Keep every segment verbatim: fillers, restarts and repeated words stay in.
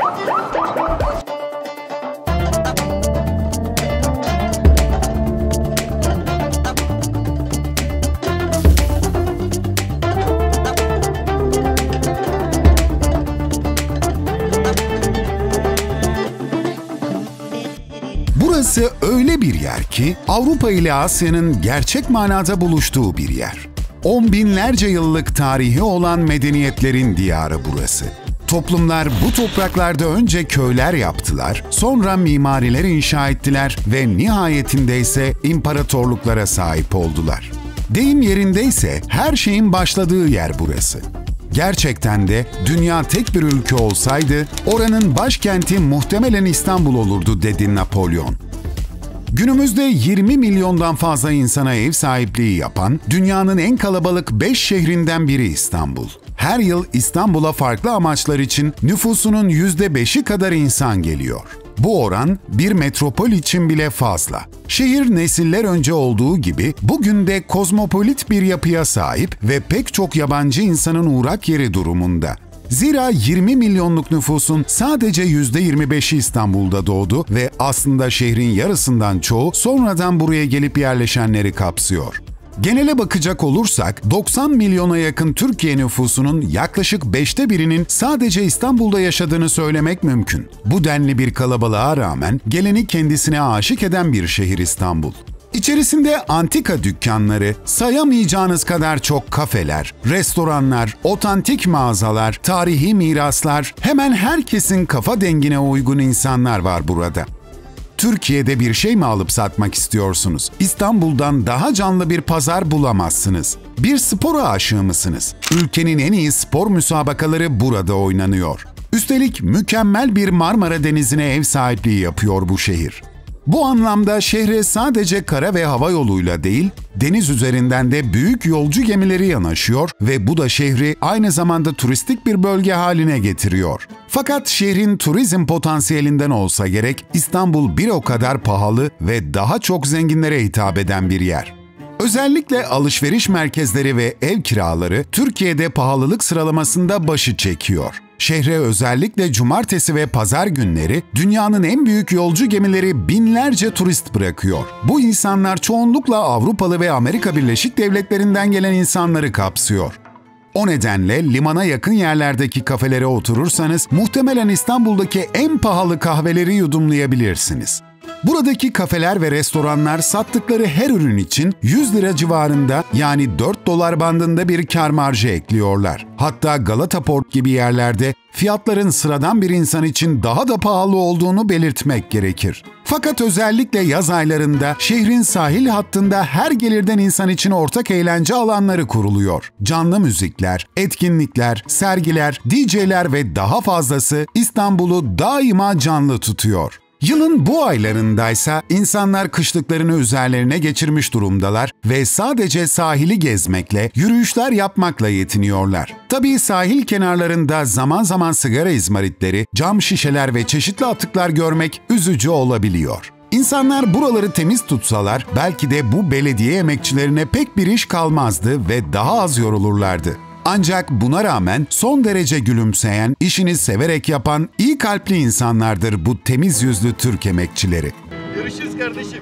Burası öyle bir yer ki Avrupa ile Asya'nın gerçek manada buluştuğu bir yer. On binlerce yıllık tarihi olan medeniyetlerin diyarı burası. Toplumlar bu topraklarda önce köyler yaptılar, sonra mimariler inşa ettiler ve nihayetinde ise imparatorluklara sahip oldular. Deyim yerindeyse her şeyin başladığı yer burası. Gerçekten de dünya tek bir ülke olsaydı oranın başkenti muhtemelen İstanbul olurdu dedi Napolyon. Günümüzde yirmi milyondan fazla insana ev sahipliği yapan dünyanın en kalabalık beş şehrinden biri İstanbul. Her yıl İstanbul'a farklı amaçlar için nüfusunun yüzde beşi kadar insan geliyor. Bu oran bir metropol için bile fazla. Şehir nesiller önce olduğu gibi bugün de kozmopolit bir yapıya sahip ve pek çok yabancı insanın uğrak yeri durumunda. Zira yirmi milyonluk nüfusun sadece yüzde yirmi beşi İstanbul'da doğdu ve aslında şehrin yarısından çoğu sonradan buraya gelip yerleşenleri kapsıyor. Genele bakacak olursak doksan milyona yakın Türkiye nüfusunun yaklaşık beşte birinin sadece İstanbul'da yaşadığını söylemek mümkün. Bu denli bir kalabalığa rağmen geleni kendisine aşık eden bir şehir İstanbul. İçerisinde antika dükkanları, sayamayacağınız kadar çok kafeler, restoranlar, otantik mağazalar, tarihi miraslar, hemen herkesin kafa dengine uygun insanlar var burada. Türkiye'de bir şey mi alıp satmak istiyorsunuz? İstanbul'dan daha canlı bir pazar bulamazsınız. Bir spora aşığı mısınız? Ülkenin en iyi spor müsabakaları burada oynanıyor. Üstelik mükemmel bir Marmara Denizi'ne ev sahipliği yapıyor bu şehir. Bu anlamda şehre sadece kara ve hava yoluyla değil, deniz üzerinden de büyük yolcu gemileri yanaşıyor ve bu da şehri aynı zamanda turistik bir bölge haline getiriyor. Fakat şehrin turizm potansiyelinden olsa gerek, İstanbul bir o kadar pahalı ve daha çok zenginlere hitap eden bir yer. Özellikle alışveriş merkezleri ve ev kiraları Türkiye'de pahalılık sıralamasında başı çekiyor. Şehre özellikle cumartesi ve pazar günleri dünyanın en büyük yolcu gemileri binlerce turist bırakıyor. Bu insanlar çoğunlukla Avrupalı ve Amerika Birleşik Devletleri'nden gelen insanları kapsıyor. O nedenle limana yakın yerlerdeki kafelere oturursanız muhtemelen İstanbul'daki en pahalı kahveleri yudumlayabilirsiniz. Buradaki kafeler ve restoranlar sattıkları her ürün için yüz lira civarında, yani dört dolar bandında bir kar marjı ekliyorlar. Hatta Galata Port gibi yerlerde fiyatların sıradan bir insan için daha da pahalı olduğunu belirtmek gerekir. Fakat özellikle yaz aylarında şehrin sahil hattında her gelirden insan için ortak eğlence alanları kuruluyor. Canlı müzikler, etkinlikler, sergiler, D J'ler ve daha fazlası İstanbul'u daima canlı tutuyor. Yılın bu aylarındaysa insanlar kışlıklarını üzerlerine geçirmiş durumdalar ve sadece sahili gezmekle, yürüyüşler yapmakla yetiniyorlar. Tabii sahil kenarlarında zaman zaman sigara izmaritleri, cam şişeler ve çeşitli atıklar görmek üzücü olabiliyor. İnsanlar buraları temiz tutsalar belki de bu belediye emekçilerine pek bir iş kalmazdı ve daha az yorulurlardı. Ancak buna rağmen son derece gülümseyen, işini severek yapan, iyi kalpli insanlardır bu temiz yüzlü Türk emekçileri. Görüşürüz kardeşim.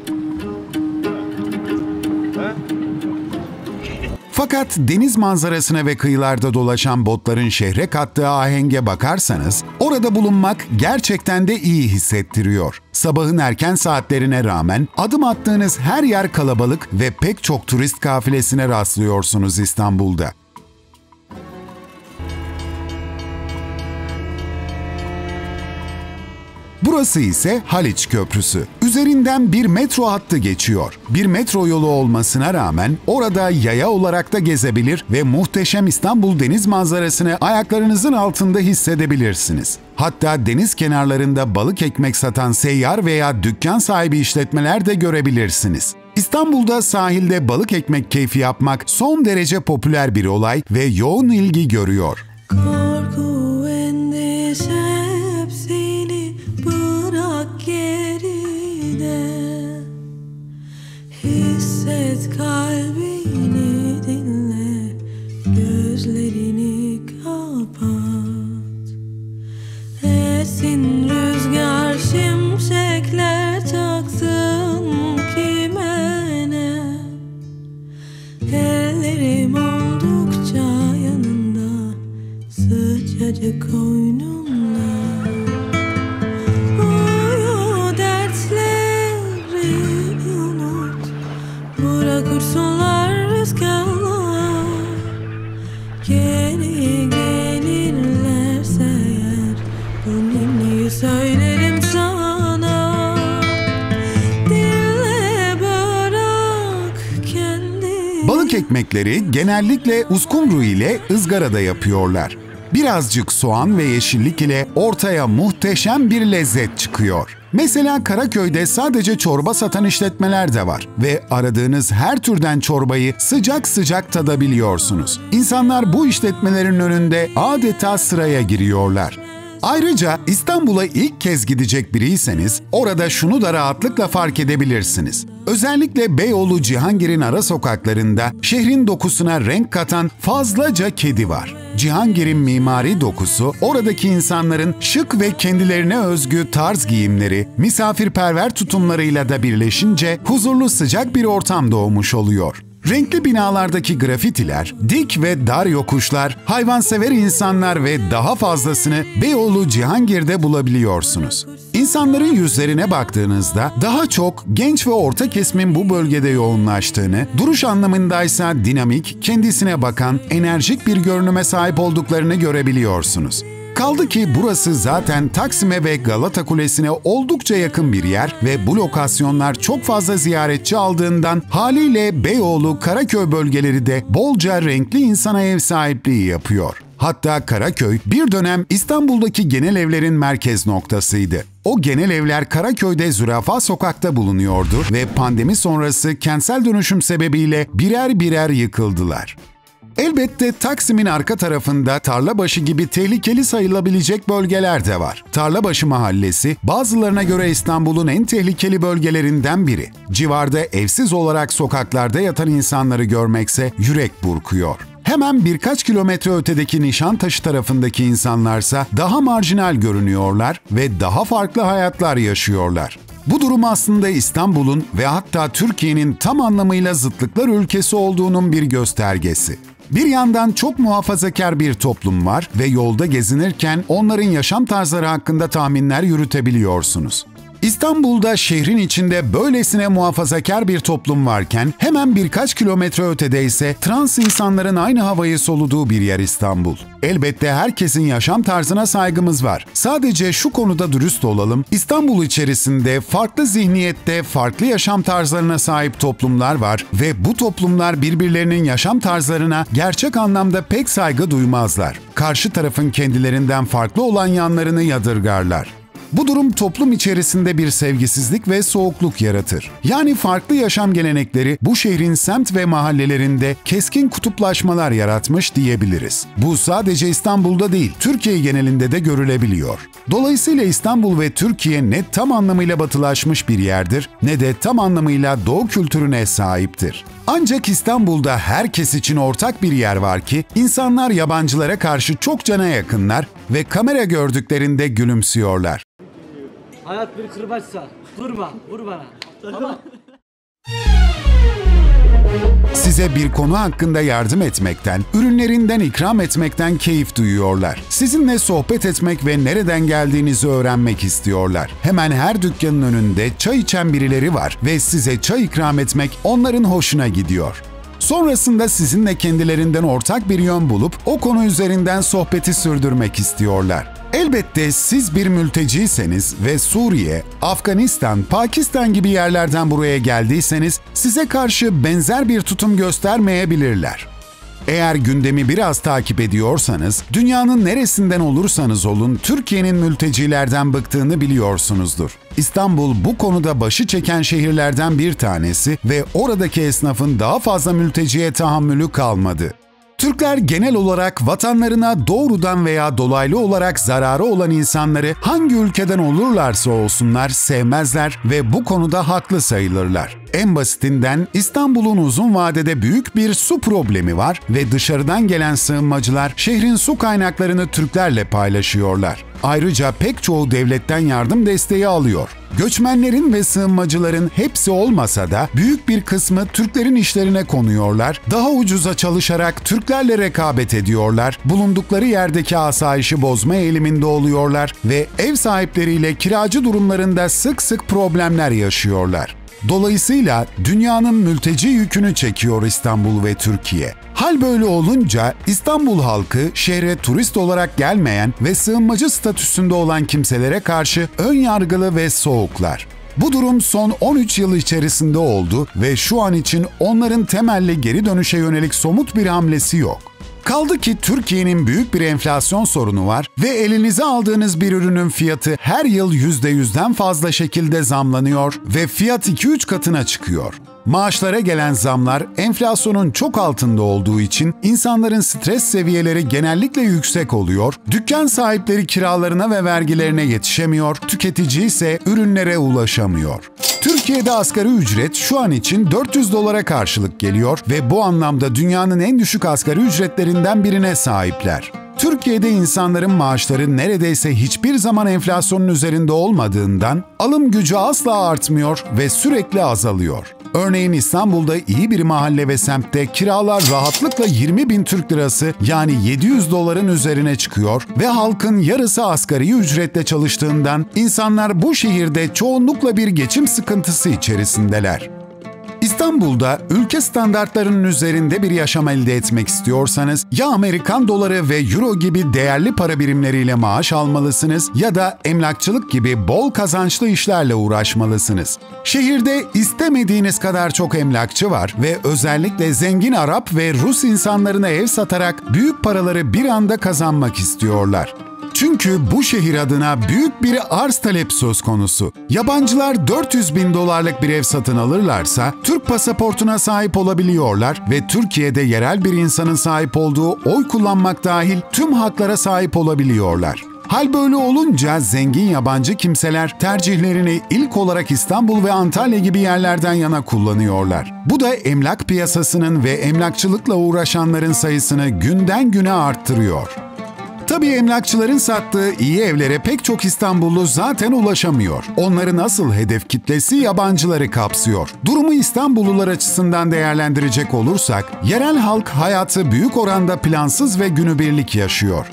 Ha? Fakat deniz manzarasına ve kıyılarda dolaşan botların şehre kattığı ahenge bakarsanız, orada bulunmak gerçekten de iyi hissettiriyor. Sabahın erken saatlerine rağmen adım attığınız her yer kalabalık ve pek çok turist kafilesine rastlıyorsunuz İstanbul'da. Burası ise Haliç Köprüsü. Üzerinden bir metro hattı geçiyor. Bir metro yolu olmasına rağmen orada yaya olarak da gezebilir ve muhteşem İstanbul deniz manzarasını ayaklarınızın altında hissedebilirsiniz. Hatta deniz kenarlarında balık ekmek satan seyyar veya dükkan sahibi işletmeler de görebilirsiniz. İstanbul'da sahilde balık ekmek keyfi yapmak son derece popüler bir olay ve yoğun ilgi görüyor. Korku, endişe hepsini bırak geride. Hisset, kalbini dinle, gözlerini kapat. Esin Gelsin rüzgar şimşekler çaksın kime ne. Ellerim oldukça yanında, sıcacık koynumda. Uyu dertleri unut, bırak uçsunlar rüzgarlar. Geri gelirlerse eğer bu ninniyi söylerim sana. Dinle bırak kendini. Balık ekmekleri genellikle uskumru ile ızgarada yapıyorlar. Birazcık soğan ve yeşillik ile ortaya muhteşem bir lezzet çıkıyor. Mesela Karaköy'de sadece çorba satan işletmeler de var ve aradığınız her türden çorbayı sıcak sıcak tadabiliyorsunuz. İnsanlar bu işletmelerin önünde adeta sıraya giriyorlar. Ayrıca İstanbul'a ilk kez gidecek biriyseniz orada şunu da rahatlıkla fark edebilirsiniz. Özellikle Beyoğlu Cihangir'in ara sokaklarında şehrin dokusuna renk katan fazlaca kedi var. Cihangir'in mimari dokusu, oradaki insanların şık ve kendilerine özgü tarz giyimleri, misafirperver tutumlarıyla da birleşince huzurlu sıcak bir ortam doğmuş oluyor. Renkli binalardaki grafitiler, dik ve dar yokuşlar, hayvansever insanlar ve daha fazlasını Beyoğlu Cihangir'de bulabiliyorsunuz. İnsanların yüzlerine baktığınızda daha çok genç ve orta kesimin bu bölgede yoğunlaştığını, duruş anlamındaysa dinamik, kendisine bakan, enerjik bir görünüme sahip olduklarını görebiliyorsunuz. Kaldı ki burası zaten Taksim'e ve Galata Kulesi'ne oldukça yakın bir yer ve bu lokasyonlar çok fazla ziyaretçi aldığından haliyle Beyoğlu, Karaköy bölgeleri de bolca renkli insana ev sahipliği yapıyor. Hatta Karaköy bir dönem İstanbul'daki genel evlerin merkez noktasıydı. O genel evler Karaköy'de Zürafa Sokak'ta bulunuyordu ve pandemi sonrası kentsel dönüşüm sebebiyle birer birer yıkıldılar. Elbette Taksim'in arka tarafında Tarlabaşı gibi tehlikeli sayılabilecek bölgeler de var. Tarlabaşı Mahallesi bazılarına göre İstanbul'un en tehlikeli bölgelerinden biri. Civarda evsiz olarak sokaklarda yatan insanları görmekse yürek burkuyor. Hemen birkaç kilometre ötedeki Nişantaşı tarafındaki insanlarsa daha marjinal görünüyorlar ve daha farklı hayatlar yaşıyorlar. Bu durum aslında İstanbul'un ve hatta Türkiye'nin tam anlamıyla zıtlıklar ülkesi olduğunun bir göstergesi. Bir yandan çok muhafazakar bir toplum var ve yolda gezinirken onların yaşam tarzları hakkında tahminler yürütebiliyorsunuz. İstanbul'da şehrin içinde böylesine muhafazakar bir toplum varken hemen birkaç kilometre ötede ise trans insanların aynı havayı soluduğu bir yer İstanbul. Elbette herkesin yaşam tarzına saygımız var. Sadece şu konuda dürüst olalım, İstanbul içerisinde farklı zihniyette, farklı yaşam tarzlarına sahip toplumlar var ve bu toplumlar birbirlerinin yaşam tarzlarına gerçek anlamda pek saygı duymazlar. Karşı tarafın kendilerinden farklı olan yanlarını yadırgarlar. Bu durum toplum içerisinde bir sevgisizlik ve soğukluk yaratır. Yani farklı yaşam gelenekleri bu şehrin semt ve mahallelerinde keskin kutuplaşmalar yaratmış diyebiliriz. Bu sadece İstanbul'da değil, Türkiye genelinde de görülebiliyor. Dolayısıyla İstanbul ve Türkiye ne tam anlamıyla batılaşmış bir yerdir, ne de tam anlamıyla Doğu kültürüne sahiptir. Ancak İstanbul'da herkes için ortak bir yer var ki, insanlar yabancılara karşı çok cana yakınlar ve kamera gördüklerinde gülümsüyorlar. Hayat bir kırbaçsa vurma, vur bana. Tamam. Size bir konu hakkında yardım etmekten, ürünlerinden ikram etmekten keyif duyuyorlar. Sizinle sohbet etmek ve nereden geldiğinizi öğrenmek istiyorlar. Hemen her dükkanın önünde çay içen birileri var ve size çay ikram etmek onların hoşuna gidiyor. Sonrasında sizinle kendilerinden ortak bir yön bulup o konu üzerinden sohbeti sürdürmek istiyorlar. Elbette siz bir mülteciyseniz ve Suriye, Afganistan, Pakistan gibi yerlerden buraya geldiyseniz size karşı benzer bir tutum göstermeyebilirler. Eğer gündemi biraz takip ediyorsanız, dünyanın neresinden olursanız olun Türkiye'nin mültecilerden bıktığını biliyorsunuzdur. İstanbul bu konuda başı çeken şehirlerden bir tanesi ve oradaki esnafın daha fazla mülteciye tahammülü kalmadı. Türkler genel olarak vatanlarına doğrudan veya dolaylı olarak zararı olan insanları hangi ülkeden olurlarsa olsunlar sevmezler ve bu konuda haklı sayılırlar. En basitinden İstanbul'un uzun vadede büyük bir su problemi var ve dışarıdan gelen sığınmacılar şehrin su kaynaklarını Türklerle paylaşıyorlar. Ayrıca pek çoğu devletten yardım desteği alıyor. Göçmenlerin ve sığınmacıların hepsi olmasa da büyük bir kısmı Türklerin işlerine konuyorlar, daha ucuza çalışarak Türklerle rekabet ediyorlar, bulundukları yerdeki asayişi bozma eğiliminde oluyorlar ve ev sahipleriyle kiracı durumlarında sık sık problemler yaşıyorlar. Dolayısıyla dünyanın mülteci yükünü çekiyor İstanbul ve Türkiye. Hal böyle olunca İstanbul halkı şehre turist olarak gelmeyen ve sığınmacı statüsünde olan kimselere karşı ön yargılı ve soğuklar. Bu durum son on üç yıl içerisinde oldu ve şu an için onların temelli geri dönüşe yönelik somut bir hamlesi yok. Kaldı ki Türkiye'nin büyük bir enflasyon sorunu var ve elinize aldığınız bir ürünün fiyatı her yıl yüzde yüzden fazla şekilde zamlanıyor ve fiyat iki üç katına çıkıyor. Maaşlara gelen zamlar enflasyonun çok altında olduğu için insanların stres seviyeleri genellikle yüksek oluyor, dükkan sahipleri kiralarına ve vergilerine yetişemiyor, tüketici ise ürünlere ulaşamıyor. Türkiye'de asgari ücret şu an için dört yüz dolara karşılık geliyor ve bu anlamda dünyanın en düşük asgari ücretlerinden birine sahipler. Türkiye'de insanların maaşları neredeyse hiçbir zaman enflasyonun üzerinde olmadığından alım gücü asla artmıyor ve sürekli azalıyor. Örneğin İstanbul'da iyi bir mahalle ve semtte kiralar rahatlıkla yirmi bin Türk lirası yani yedi yüz doların üzerine çıkıyor ve halkın yarısı asgari ücretle çalıştığından insanlar bu şehirde çoğunlukla bir geçim sıkıntısı içerisindeler. İstanbul'da ülke standartlarının üzerinde bir yaşam elde etmek istiyorsanız ya Amerikan doları ve euro gibi değerli para birimleriyle maaş almalısınız ya da emlakçılık gibi bol kazançlı işlerle uğraşmalısınız. Şehirde istemediğiniz kadar çok emlakçı var ve özellikle zengin Arap ve Rus insanlarına ev satarak büyük paraları bir anda kazanmak istiyorlar. Çünkü bu şehir adına büyük bir arz talep söz konusu. Yabancılar dört yüz bin dolarlık bir ev satın alırlarsa Türk pasaportuna sahip olabiliyorlar ve Türkiye'de yerel bir insanın sahip olduğu oy kullanmak dahil tüm haklara sahip olabiliyorlar. Hal böyle olunca zengin yabancı kimseler tercihlerini ilk olarak İstanbul ve Antalya gibi yerlerden yana kullanıyorlar. Bu da emlak piyasasının ve emlakçılıkla uğraşanların sayısını günden güne arttırıyor. Tabii emlakçıların sattığı iyi evlere pek çok İstanbullu zaten ulaşamıyor. Onların asıl hedef kitlesi yabancıları kapsıyor. Durumu İstanbullular açısından değerlendirecek olursak, yerel halk hayatı büyük oranda plansız ve günübirlik yaşıyor.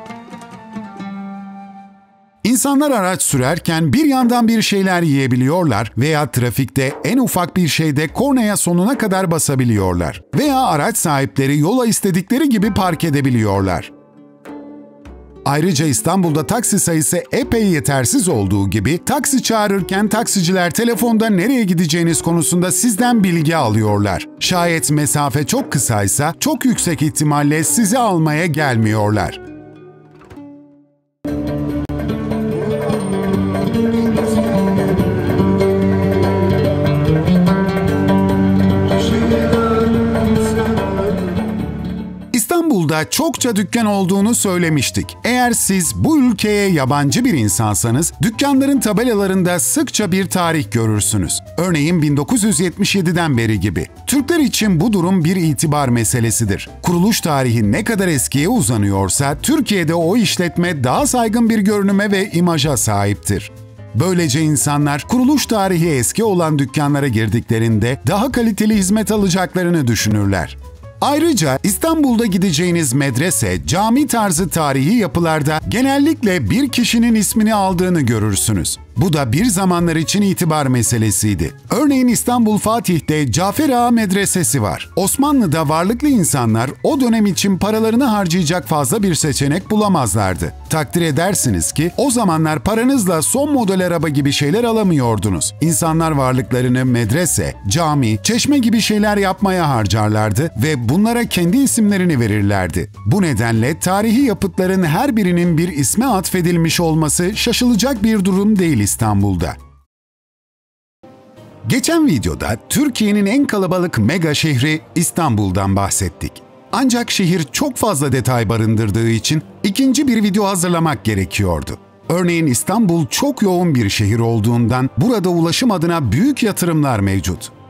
İnsanlar araç sürerken bir yandan bir şeyler yiyebiliyorlar veya trafikte en ufak bir şeyde kornaya sonuna kadar basabiliyorlar. Veya araç sahipleri yola istedikleri gibi park edebiliyorlar. Ayrıca İstanbul'da taksi sayısı epey yetersiz olduğu gibi taksi çağırırken taksiciler telefonda nereye gideceğiniz konusunda sizden bilgi alıyorlar. Şayet mesafe çok kısaysa çok yüksek ihtimalle sizi almaya gelmiyorlar. İstanbul'da çokça dükkan olduğunu söylemiştik. Eğer siz bu ülkeye yabancı bir insansanız, dükkanların tabelalarında sıkça bir tarih görürsünüz. Örneğin bin dokuz yüz yetmiş yediden beri gibi. Türkler için bu durum bir itibar meselesidir. Kuruluş tarihi ne kadar eskiye uzanıyorsa, Türkiye'de o işletme daha saygın bir görünüme ve imaja sahiptir. Böylece insanlar kuruluş tarihi eski olan dükkanlara girdiklerinde daha kaliteli hizmet alacaklarını düşünürler. Ayrıca İstanbul'da gideceğiniz medrese, cami tarzı tarihi yapılarda genellikle bir kişinin ismini aldığını görürsünüz. Bu da bir zamanlar için itibar meselesiydi. Örneğin İstanbul Fatih'te Cafer Ağa Medresesi var. Osmanlı'da varlıklı insanlar o dönem için paralarını harcayacak fazla bir seçenek bulamazlardı. Takdir edersiniz ki o zamanlar paranızla son model araba gibi şeyler alamıyordunuz. İnsanlar varlıklarını medrese, cami, çeşme gibi şeyler yapmaya harcarlardı ve bunlara kendi isimlerini verirlerdi. Bu nedenle tarihi yapıtların her birinin bir isme atfedilmiş olması şaşılacak bir durum değil İstanbul'da. Geçen videoda Türkiye'nin en kalabalık mega şehri İstanbul'dan bahsettik. Ancak şehir çok fazla detay barındırdığı için ikinci bir video hazırlamak gerekiyordu. Örneğin İstanbul çok yoğun bir şehir olduğundan burada ulaşım adına büyük yatırımlar mevcut.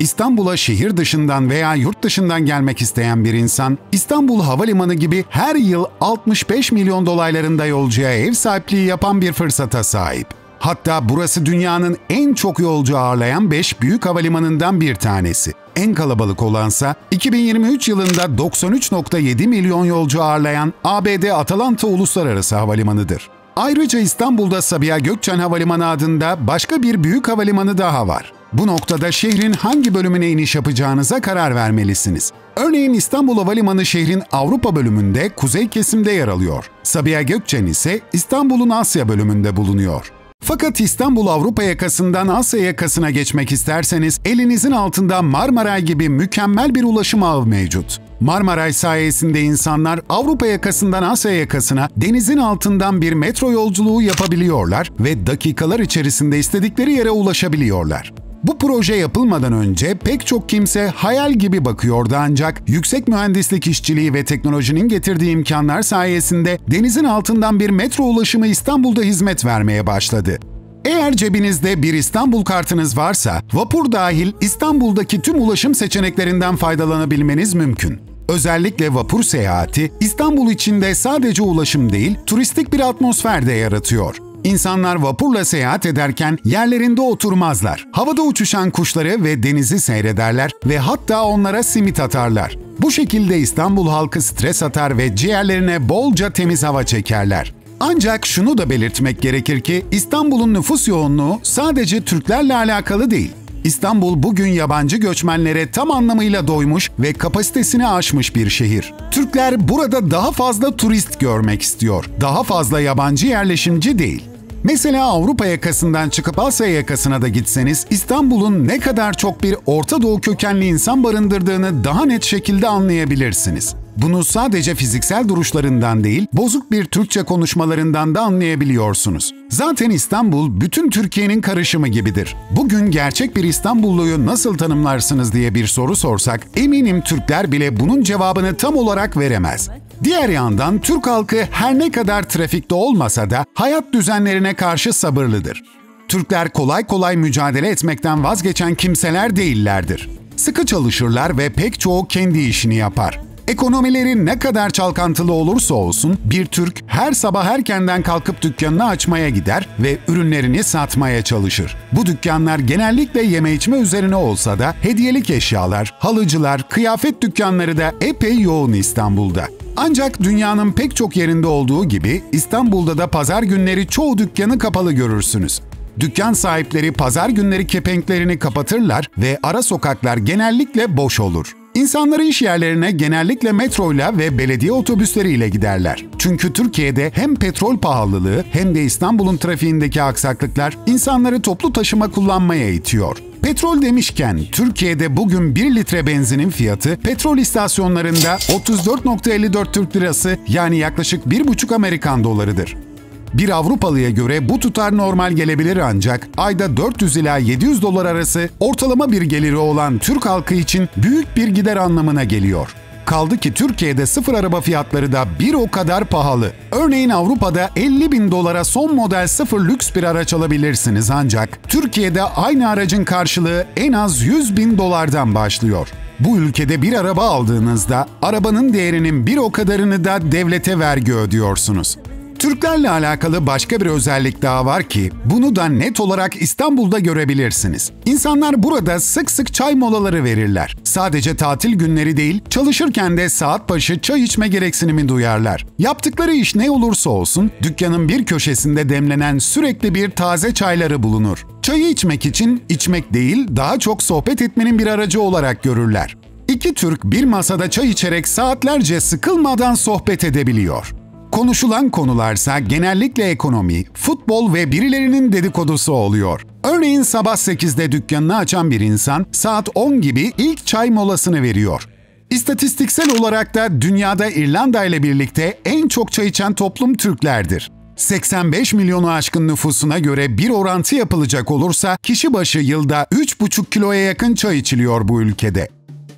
İstanbul'a şehir dışından veya yurt dışından gelmek isteyen bir insan, İstanbul Havalimanı gibi her yıl altmış beş milyon dolaylarında yolcuya ev sahipliği yapan bir fırsata sahip. Hatta burası dünyanın en çok yolcu ağırlayan beş büyük havalimanından bir tanesi. En kalabalık olansa iki bin yirmi üç yılında doksan üç nokta yedi milyon yolcu ağırlayan A B D Atlanta Uluslararası Havalimanı'dır. Ayrıca İstanbul'da Sabiha Gökçen Havalimanı adında başka bir büyük havalimanı daha var. Bu noktada şehrin hangi bölümüne iniş yapacağınıza karar vermelisiniz. Örneğin İstanbul Havalimanı şehrin Avrupa bölümünde kuzey kesimde yer alıyor. Sabiha Gökçen ise İstanbul'un Asya bölümünde bulunuyor. Fakat İstanbul Avrupa yakasından Asya yakasına geçmek isterseniz elinizin altında Marmaray gibi mükemmel bir ulaşım ağı mevcut. Marmaray sayesinde insanlar Avrupa yakasından Asya yakasına denizin altından bir metro yolculuğu yapabiliyorlar ve dakikalar içerisinde istedikleri yere ulaşabiliyorlar. Bu proje yapılmadan önce pek çok kimse hayal gibi bakıyordu ancak yüksek mühendislik işçiliği ve teknolojinin getirdiği imkanlar sayesinde denizin altından bir metro ulaşımı İstanbul'da hizmet vermeye başladı. Eğer cebinizde bir İstanbul kartınız varsa, vapur dahil İstanbul'daki tüm ulaşım seçeneklerinden faydalanabilmeniz mümkün. Özellikle vapur seyahati, İstanbul içinde sadece ulaşım değil, turistik bir atmosfer de yaratıyor. İnsanlar vapurla seyahat ederken yerlerinde oturmazlar. Havada uçuşan kuşları ve denizi seyrederler ve hatta onlara simit atarlar. Bu şekilde İstanbul halkı stres atar ve ciğerlerine bolca temiz hava çekerler. Ancak şunu da belirtmek gerekir ki İstanbul'un nüfus yoğunluğu sadece Türklerle alakalı değil. İstanbul bugün yabancı göçmenlere tam anlamıyla doymuş ve kapasitesini aşmış bir şehir. Türkler burada daha fazla turist görmek istiyor, daha fazla yabancı yerleşimci değil. Mesela Avrupa yakasından çıkıp Asya yakasına da gitseniz İstanbul'un ne kadar çok bir Orta Doğu kökenli insan barındırdığını daha net şekilde anlayabilirsiniz. Bunu sadece fiziksel duruşlarından değil, bozuk bir Türkçe konuşmalarından da anlayabiliyorsunuz. Zaten İstanbul bütün Türkiye'nin karışımı gibidir. Bugün gerçek bir İstanbulluyu nasıl tanımlarsınız diye bir soru sorsak, eminim Türkler bile bunun cevabını tam olarak veremez. Diğer yandan Türk halkı her ne kadar trafikte olmasa da hayat düzenlerine karşı sabırlıdır. Türkler kolay kolay mücadele etmekten vazgeçen kimseler değillerdir. Sıkı çalışırlar ve pek çoğu kendi işini yapar. Ekonomileri ne kadar çalkantılı olursa olsun bir Türk her sabah erkenden kalkıp dükkanını açmaya gider ve ürünlerini satmaya çalışır. Bu dükkanlar genellikle yeme içme üzerine olsa da hediyelik eşyalar, halıcılar, kıyafet dükkanları da epey yoğun İstanbul'da. Ancak dünyanın pek çok yerinde olduğu gibi İstanbul'da da pazar günleri çoğu dükkanı kapalı görürsünüz. Dükkan sahipleri pazar günleri kepenklerini kapatırlar ve ara sokaklar genellikle boş olur. İnsanları iş yerlerine genellikle metroyla ve belediye otobüsleriyle giderler. Çünkü Türkiye'de hem petrol pahalılığı hem de İstanbul'un trafiğindeki aksaklıklar insanları toplu taşıma kullanmaya itiyor. Petrol demişken Türkiye'de bugün bir litre benzinin fiyatı petrol istasyonlarında otuz dört nokta elli dört Türk lirası yani yaklaşık bir buçuk Amerikan dolarıdır. Bir Avrupalıya göre bu tutar normal gelebilir ancak ayda dört yüz ila yedi yüz dolar arası ortalama bir geliri olan Türk halkı için büyük bir gider anlamına geliyor. Kaldı ki Türkiye'de sıfır araba fiyatları da bir o kadar pahalı. Örneğin Avrupa'da elli bin dolara son model sıfır lüks bir araç alabilirsiniz ancak Türkiye'de aynı aracın karşılığı en az yüz bin dolardan başlıyor. Bu ülkede bir araba aldığınızda arabanın değerinin bir o kadarını da devlete vergi ödüyorsunuz. Türklerle alakalı başka bir özellik daha var ki bunu da net olarak İstanbul'da görebilirsiniz. İnsanlar burada sık sık çay molaları verirler. Sadece tatil günleri değil, çalışırken de saat başı çay içme gereksinimi duyarlar. Yaptıkları iş ne olursa olsun dükkanın bir köşesinde demlenen sürekli bir taze çayları bulunur. Çayı içmek için içmek değil, daha çok sohbet etmenin bir aracı olarak görürler. İki Türk bir masada çay içerek saatlerce sıkılmadan sohbet edebiliyor. Konuşulan konularsa genellikle ekonomi, futbol ve birilerinin dedikodusu oluyor. Örneğin sabah sekizde dükkanını açan bir insan saat on gibi ilk çay molasını veriyor. İstatistiksel olarak da dünyada İrlanda ile birlikte en çok çay içen toplum Türklerdir. seksen beş milyonu aşkın nüfusuna göre bir orantı yapılacak olursa kişi başı yılda üç buçuk kiloya yakın çay içiliyor bu ülkede.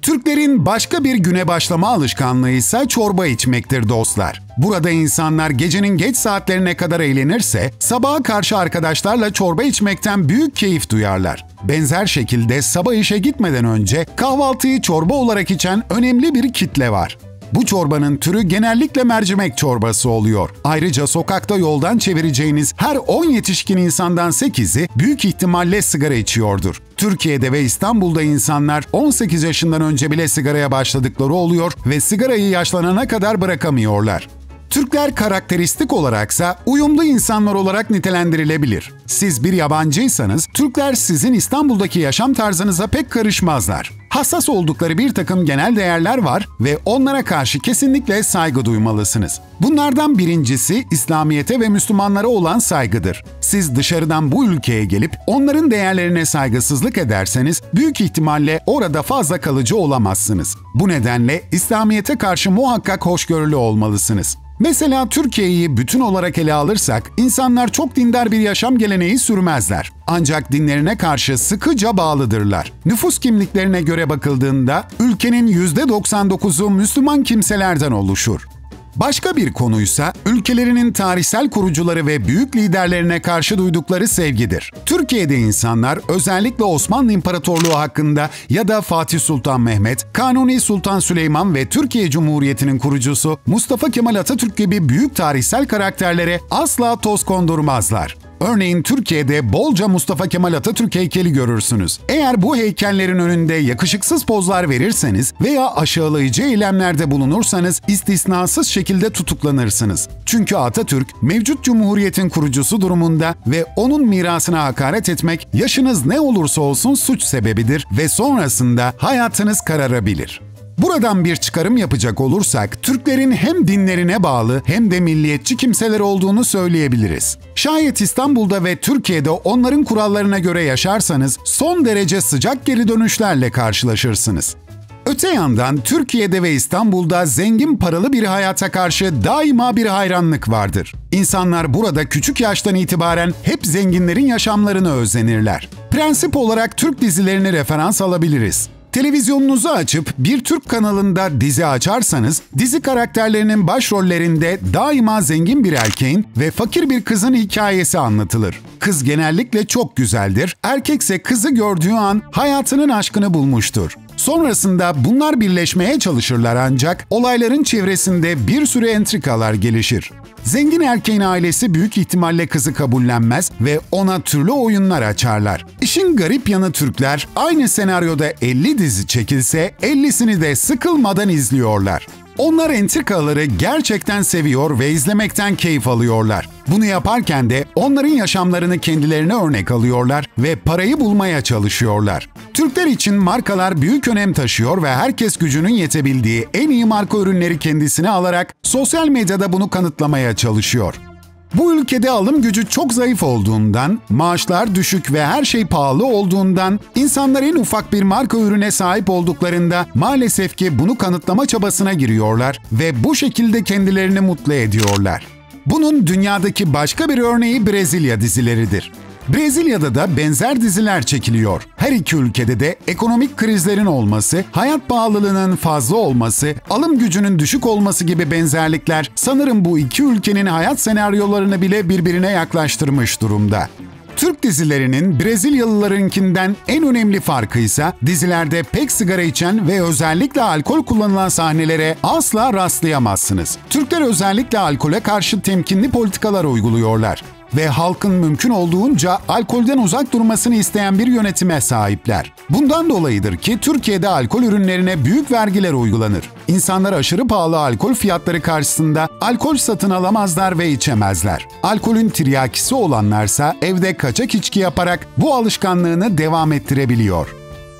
Türklerin başka bir güne başlama alışkanlığı ise çorba içmektir dostlar. Burada insanlar gecenin geç saatlerine kadar eğlenirse, sabaha karşı arkadaşlarla çorba içmekten büyük keyif duyarlar. Benzer şekilde sabah işe gitmeden önce kahvaltıyı çorba olarak içen önemli bir kitle var. Bu çorbanın türü genellikle mercimek çorbası oluyor. Ayrıca sokakta yoldan çevireceğiniz her on yetişkin insandan sekizi büyük ihtimalle sigara içiyordur. Türkiye'de ve İstanbul'da insanlar on sekiz yaşından önce bile sigaraya başladıkları oluyor ve sigarayı yaşlanana kadar bırakamıyorlar. Türkler karakteristik olaraksa uyumlu insanlar olarak nitelendirilebilir. Siz bir yabancıysanız Türkler sizin İstanbul'daki yaşam tarzınıza pek karışmazlar. Hassas oldukları bir takım genel değerler var ve onlara karşı kesinlikle saygı duymalısınız. Bunlardan birincisi İslamiyete ve Müslümanlara olan saygıdır. Siz dışarıdan bu ülkeye gelip onların değerlerine saygısızlık ederseniz büyük ihtimalle orada fazla kalıcı olamazsınız. Bu nedenle İslamiyete karşı muhakkak hoşgörülü olmalısınız. Mesela Türkiye'yi bütün olarak ele alırsak, insanlar çok dindar bir yaşam geleneği sürmezler. Ancak dinlerine karşı sıkıca bağlıdırlar. Nüfus kimliklerine göre bakıldığında, ülkenin yüzde doksan dokuzu Müslüman kimselerden oluşur. Başka bir konuysa ülkelerinin tarihsel kurucuları ve büyük liderlerine karşı duydukları sevgidir. Türkiye'de insanlar özellikle Osmanlı İmparatorluğu hakkında ya da Fatih Sultan Mehmet, Kanuni Sultan Süleyman ve Türkiye Cumhuriyeti'nin kurucusu Mustafa Kemal Atatürk gibi büyük tarihsel karakterlere asla toz kondurmazlar. Örneğin Türkiye'de bolca Mustafa Kemal Atatürk heykeli görürsünüz. Eğer bu heykellerin önünde yakışıksız pozlar verirseniz veya aşağılayıcı eylemlerde bulunursanız istisnasız şekilde tutuklanırsınız. Çünkü Atatürk mevcut cumhuriyetin kurucusu durumunda ve onun mirasına hakaret etmek yaşınız ne olursa olsun suç sebebidir ve sonrasında hayatınız kararabilir. Buradan bir çıkarım yapacak olursak, Türklerin hem dinlerine bağlı hem de milliyetçi kimseler olduğunu söyleyebiliriz. Şayet İstanbul'da ve Türkiye'de onların kurallarına göre yaşarsanız son derece sıcak geri dönüşlerle karşılaşırsınız. Öte yandan Türkiye'de ve İstanbul'da zengin paralı bir hayata karşı daima bir hayranlık vardır. İnsanlar burada küçük yaştan itibaren hep zenginlerin yaşamlarını özenirler. Prensip olarak Türk dizilerini referans alabiliriz. Televizyonunuzu açıp bir Türk kanalında dizi açarsanız, dizi karakterlerinin başrollerinde daima zengin bir erkeğin ve fakir bir kızın hikayesi anlatılır. Kız genellikle çok güzeldir, erkekse kızı gördüğü an hayatının aşkını bulmuştur. Sonrasında bunlar birleşmeye çalışırlar ancak olayların çevresinde bir sürü entrikalar gelişir. Zengin erkeğin ailesi büyük ihtimalle kızı kabullenmez ve ona türlü oyunlar açarlar. İşin garip yanı Türkler aynı senaryoda elli dizi çekilse ellisini de sıkılmadan izliyorlar. Onlar entrikaları gerçekten seviyor ve izlemekten keyif alıyorlar. Bunu yaparken de onların yaşamlarını kendilerine örnek alıyorlar ve parayı bulmaya çalışıyorlar. Türkler için markalar büyük önem taşıyor ve herkes gücünün yetebildiği en iyi marka ürünleri kendisine alarak sosyal medyada bunu kanıtlamaya çalışıyor. Bu ülkede alım gücü çok zayıf olduğundan, maaşlar düşük ve her şey pahalı olduğundan, insanlar en ufak bir marka ürüne sahip olduklarında maalesef ki bunu kanıtlama çabasına giriyorlar ve bu şekilde kendilerini mutlu ediyorlar. Bunun dünyadaki başka bir örneği Brezilya dizileridir. Brezilya'da da benzer diziler çekiliyor. Her iki ülkede de ekonomik krizlerin olması, hayat pahalılığının fazla olması, alım gücünün düşük olması gibi benzerlikler sanırım bu iki ülkenin hayat senaryolarını bile birbirine yaklaştırmış durumda. Türk dizilerinin Brezilyalılarınkinden en önemli farkı ise dizilerde pek sigara içen ve özellikle alkol kullanılan sahnelere asla rastlayamazsınız. Türkler özellikle alkole karşı temkinli politikalar uyguluyorlar ve halkın mümkün olduğunca alkolden uzak durmasını isteyen bir yönetime sahipler. Bundan dolayıdır ki Türkiye'de alkol ürünlerine büyük vergiler uygulanır. İnsanlar aşırı pahalı alkol fiyatları karşısında alkol satın alamazlar ve içemezler. Alkolün tiryakisi olanlarsa evde kaçak içki yaparak bu alışkanlığını devam ettirebiliyor.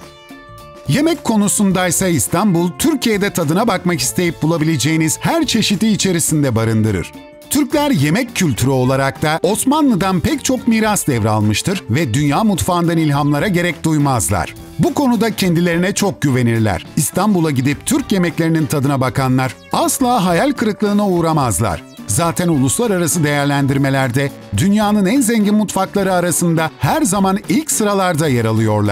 Yemek konusundaysa İstanbul, Türkiye'de tadına bakmak isteyip bulabileceğiniz her çeşidi içerisinde barındırır. Türkler yemek kültürü olarak da Osmanlı'dan pek çok miras devralmıştır ve dünya mutfağından ilhamlara gerek duymazlar. Bu konuda kendilerine çok güvenirler. İstanbul'a gidip Türk yemeklerinin tadına bakanlar asla hayal kırıklığına uğramazlar. Zaten uluslararası değerlendirmelerde dünyanın en zengin mutfakları arasında her zaman ilk sıralarda yer alıyorlar.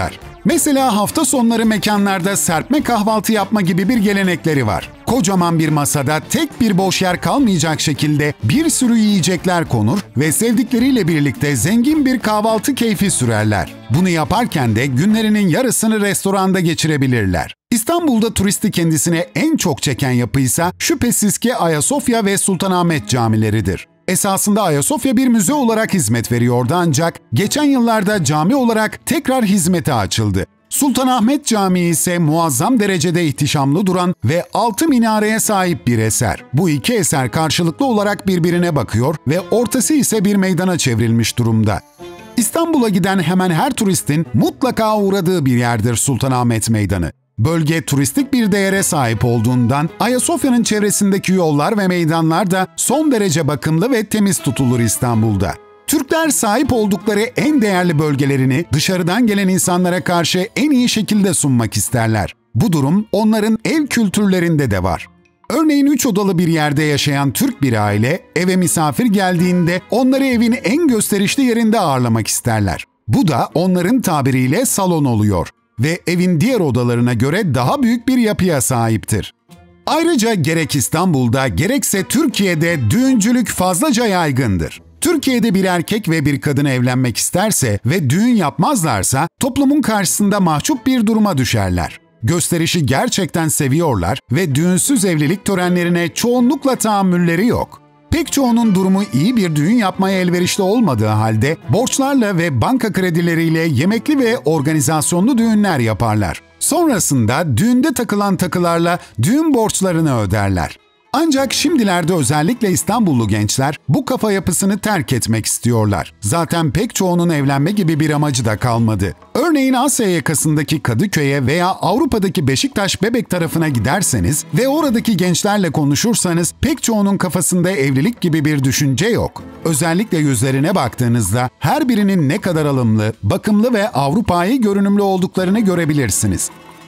Mesela hafta sonları mekanlarda serpme kahvaltı yapma gibi bir gelenekleri var. Kocaman bir masada tek bir boş yer kalmayacak şekilde bir sürü yiyecekler konur ve sevdikleriyle birlikte zengin bir kahvaltı keyfi sürerler. Bunu yaparken de günlerinin yarısını restoranda geçirebilirler. İstanbul'da turisti kendisine en çok çeken yapıysa şüphesiz ki Ayasofya ve Sultanahmet camileridir. Esasında Ayasofya bir müze olarak hizmet veriyordu ancak geçen yıllarda cami olarak tekrar hizmete açıldı. Sultanahmet Camii ise muazzam derecede ihtişamlı duran ve altı minareye sahip bir eser. Bu iki eser karşılıklı olarak birbirine bakıyor ve ortası ise bir meydana çevrilmiş durumda. İstanbul'a giden hemen her turistin mutlaka uğradığı bir yerdir Sultanahmet Meydanı. Bölge turistik bir değere sahip olduğundan Ayasofya'nın çevresindeki yollar ve meydanlar da son derece bakımlı ve temiz tutulur İstanbul'da. Türkler sahip oldukları en değerli bölgelerini dışarıdan gelen insanlara karşı en iyi şekilde sunmak isterler. Bu durum onların ev kültürlerinde de var. Örneğin üç odalı bir yerde yaşayan Türk bir aile eve misafir geldiğinde onları evin en gösterişli yerinde ağırlamak isterler. Bu da onların tabiriyle salon oluyor ve evin diğer odalarına göre daha büyük bir yapıya sahiptir. Ayrıca gerek İstanbul'da gerekse Türkiye'de düğüncülük fazlaca yaygındır. Türkiye'de bir erkek ve bir kadın evlenmek isterse ve düğün yapmazlarsa toplumun karşısında mahcup bir duruma düşerler. Gösterişi gerçekten seviyorlar ve düğünsüz evlilik törenlerine çoğunlukla tahammülleri yok. Pek çoğunun durumu iyi bir düğün yapmaya elverişli olmadığı halde borçlarla ve banka kredileriyle yemekli ve organizasyonlu düğünler yaparlar. Sonrasında düğünde takılan takılarla düğün borçlarını öderler. Ancak şimdilerde özellikle İstanbullu gençler bu kafa yapısını terk etmek istiyorlar. Zaten pek çoğunun evlenme gibi bir amacı da kalmadı. Örneğin Asya yakasındaki Kadıköy'e veya Avrupa'daki Beşiktaş Bebek tarafına giderseniz ve oradaki gençlerle konuşursanız pek çoğunun kafasında evlilik gibi bir düşünce yok. Özellikle yüzlerine baktığınızda her birinin ne kadar alımlı, bakımlı ve Avrupa'yı görünümlü olduklarını görebilirsiniz.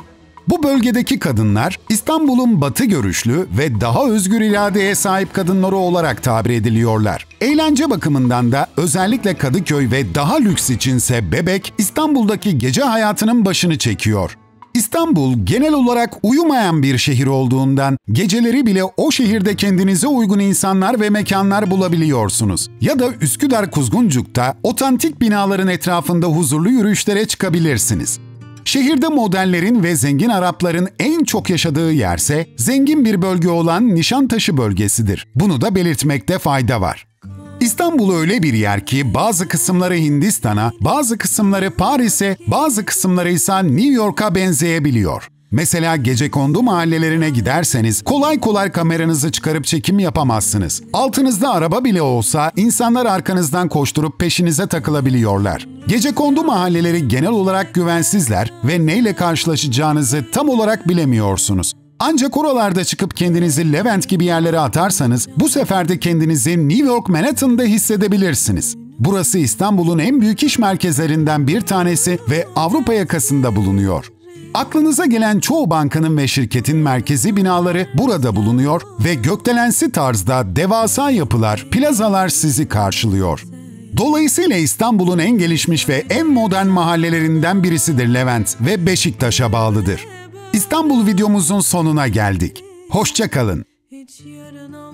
Bu bölgedeki kadınlar İstanbul'un batı görüşlü ve daha özgür iradeye sahip kadınları olarak tabir ediliyorlar. Eğlence bakımından da özellikle Kadıköy ve daha lüks içinse Bebek İstanbul'daki gece hayatının başını çekiyor. İstanbul genel olarak uyumayan bir şehir olduğundan geceleri bile o şehirde kendinize uygun insanlar ve mekanlar bulabiliyorsunuz. Ya da Üsküdar Kuzguncuk'ta otantik binaların etrafında huzurlu yürüyüşlere çıkabilirsiniz. Şehirde modernlerin ve zengin Arapların en çok yaşadığı yerse zengin bir bölge olan Nişantaşı bölgesidir. Bunu da belirtmekte fayda var. İstanbul öyle bir yer ki bazı kısımları Hindistan'a, bazı kısımları Paris'e, bazı kısımları ise New York'a benzeyebiliyor. Mesela gecekondu mahallelerine giderseniz kolay kolay kameranızı çıkarıp çekim yapamazsınız. Altınızda araba bile olsa insanlar arkanızdan koşturup peşinize takılabiliyorlar. Gecekondu mahalleleri genel olarak güvensizler ve neyle karşılaşacağınızı tam olarak bilemiyorsunuz. Ancak oralarda çıkıp kendinizi Levent gibi yerlere atarsanız bu sefer de kendinizi New York Manhattan'da hissedebilirsiniz. Burası İstanbul'un en büyük iş merkezlerinden bir tanesi ve Avrupa yakasında bulunuyor. Aklınıza gelen çoğu bankanın ve şirketin merkezi binaları burada bulunuyor ve gökdelensi tarzda devasa yapılar, plazalar sizi karşılıyor. Dolayısıyla İstanbul'un en gelişmiş ve en modern mahallelerinden birisidir Levent ve Beşiktaş'a bağlıdır. İstanbul videomuzun sonuna geldik. Hoşça kalın. Hiç yarına